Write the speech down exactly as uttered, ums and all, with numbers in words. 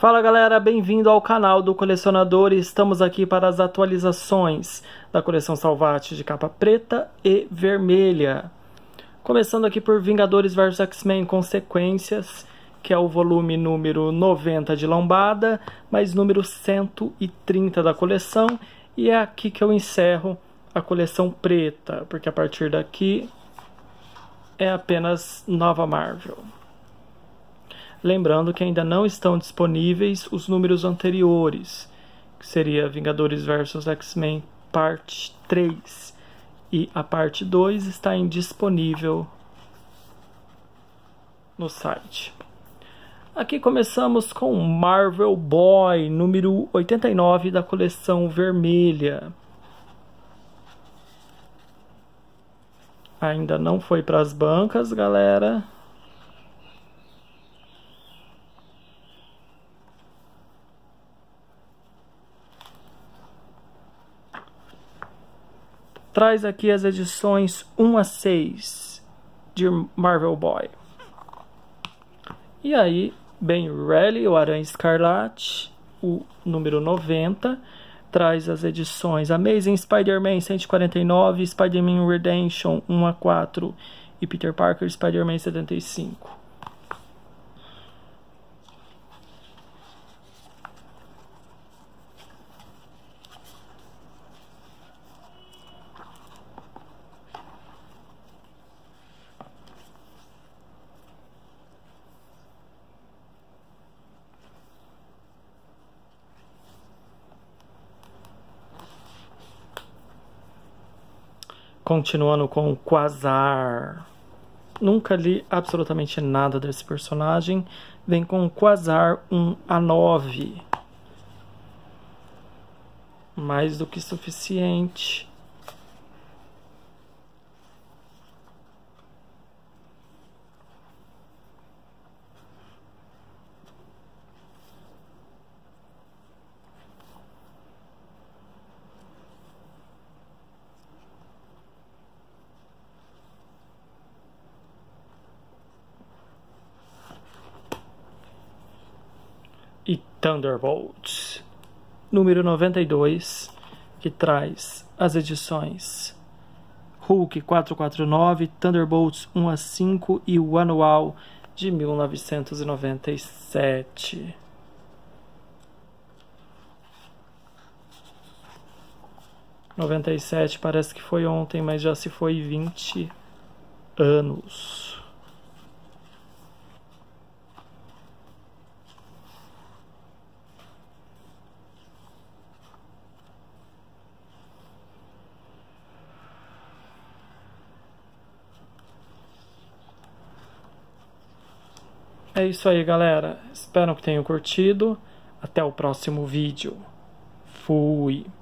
Fala galera, bem-vindo ao canal do colecionador. Estamos aqui para as atualizações da coleção Salvati de capa preta e vermelha. Começando aqui por Vingadores versus X-Men Consequências, que é o volume número noventa de lombada, mais número cento e trinta da coleção. E é aqui que eu encerro a coleção preta, porque a partir daqui é apenas Nova Marvel. Lembrando que ainda não estão disponíveis os números anteriores, que seria Vingadores versus X-Men parte três. E a parte dois está indisponível no site. Aqui começamos com Marvel Boy, número oitenta e nove da coleção vermelha. Ainda não foi para as bancas, galera. Traz aqui as edições um a seis de Marvel Boy. E aí, Ben Reilly, o Aranha Escarlate, o número noventa. Traz as edições Amazing Spider-Man cento e quarenta e nove, Spider-Man Redemption um a quatro e Peter Parker Spider-Man setenta e cinco. Continuando com o Quasar. Nunca li absolutamente nada desse personagem. Vem com o Quasar um a nove. Mais do que suficiente. E Thunderbolts, número noventa e dois, que traz as edições Hulk quatrocentos e quarenta e nove, Thunderbolts um a cinco e o anual de mil novecentos e noventa e sete. noventa e sete parece que foi ontem, mas já se foi vinte anos. É isso aí, galera. Espero que tenham curtido. Até o próximo vídeo. Fui!